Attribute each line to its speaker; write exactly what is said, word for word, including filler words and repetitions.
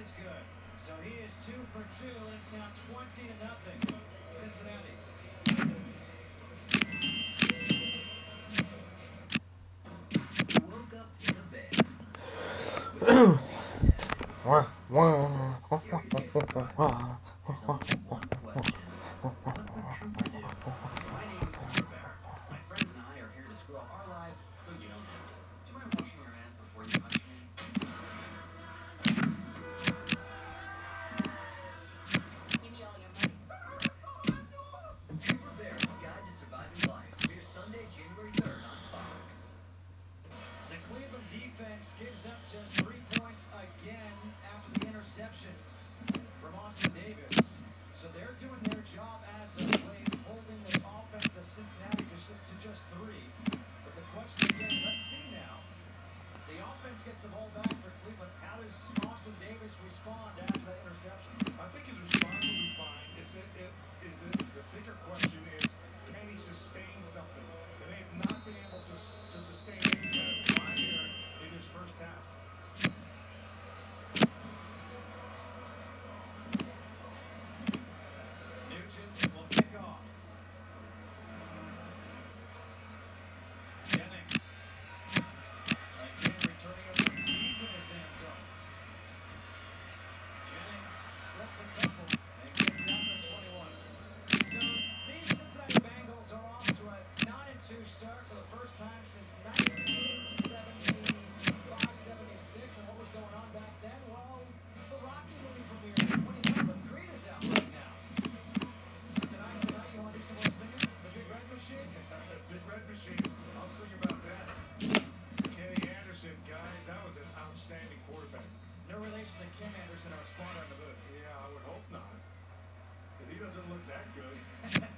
Speaker 1: is good. So he is two for two. It's now twenty to nothing. Cincinnati. Woke up in a bed.
Speaker 2: Wah, wah.
Speaker 1: Gives up just three points again after the interception from Austin Davis. So they're doing their job as of late, holding this offense of Cincinnati to just three. But the question again, let's see now. The offense gets the ball back for Cleveland. How does Austin Davis respond after that interception?
Speaker 3: I think his response will be fine. It's it, it, is it, the bigger question is, can he sustain something? And they have not been able to, to sustain any kind of drive here in his first half.
Speaker 1: Nugent will kick off. Jennings. Again, returning over deep in his end zone. Jennings slips a couple and gets down to twenty-one. So these Cincinnati Bengals are off to a nine and two start for the first time since nineteen seventy-five seventy-six. And what was going on back then? Well, the Rocky movie premiere. What do you know? The Creed is out right now. Tonight, tonight, you want to do some more singing? The Big Red Machine?
Speaker 3: Big Red Machine, I'll sing about that. Kenny Anderson, guy, that was an outstanding quarterback.
Speaker 1: No relation to Kim Anderson, our spawner in the booth.
Speaker 3: Yeah, I would hope not. Because he doesn't look that good.